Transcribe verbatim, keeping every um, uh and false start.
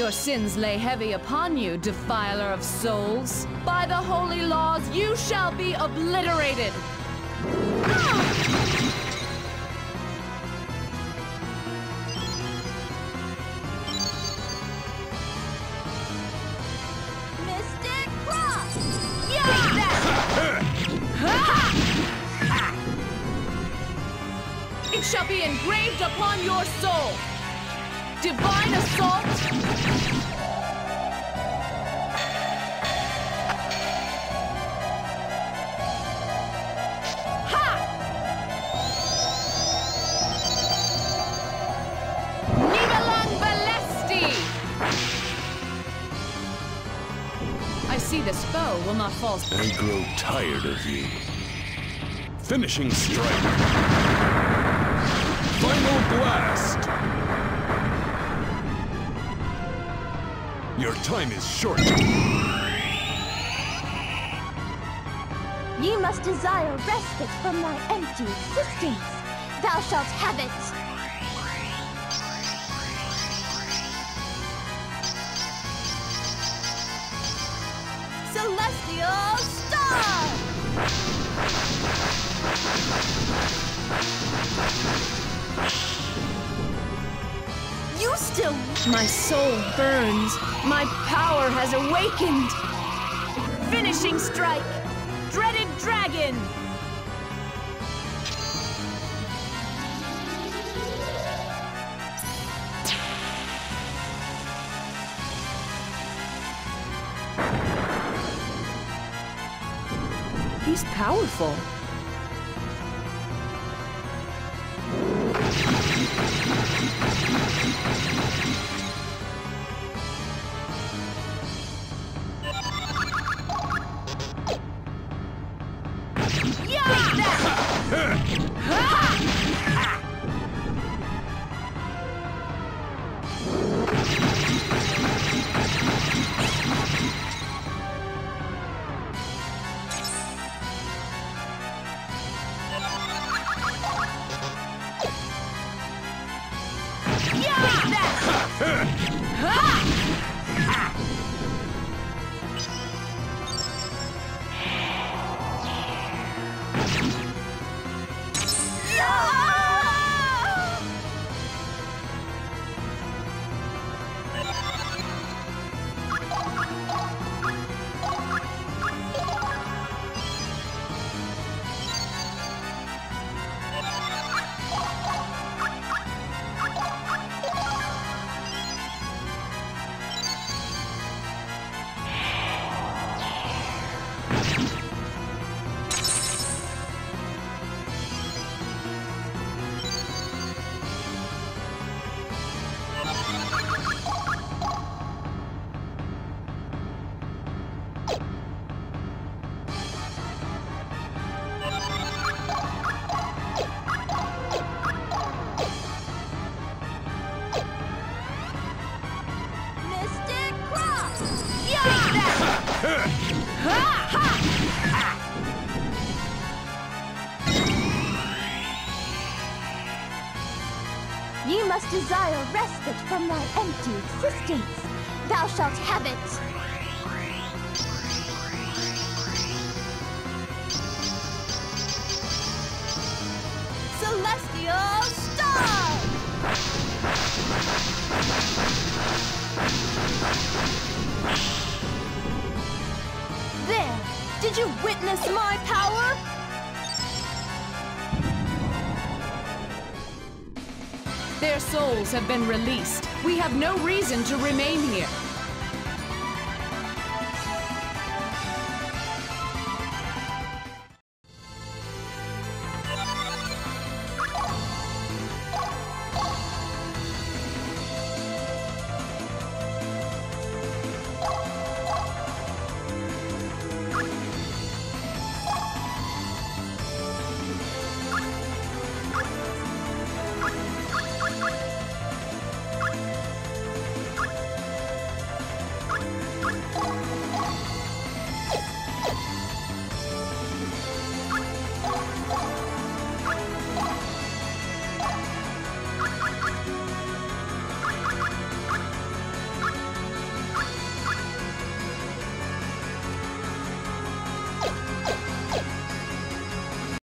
Your sins lay heavy upon you, defiler of souls. By the holy laws, you shall be obliterated. Mystic Cross! It shall be engraved upon your soul. Divine assault. Ha! Nivalang Valesti! I see this foe will not fall. I grow tired of you. Finishing strike. Final blast! Your time is short. Ye must desire respite from thy empty existence. Thou shalt have it. Celestial Star! You still... My soul burns. My power has awakened. Finishing strike. Dreaded dragon. He's powerful. Ye must desire respite from thy empty existence. Thou shalt have it. Celestial Star! There! Did you witness my power? Their souls have been released. We have no reason to remain here.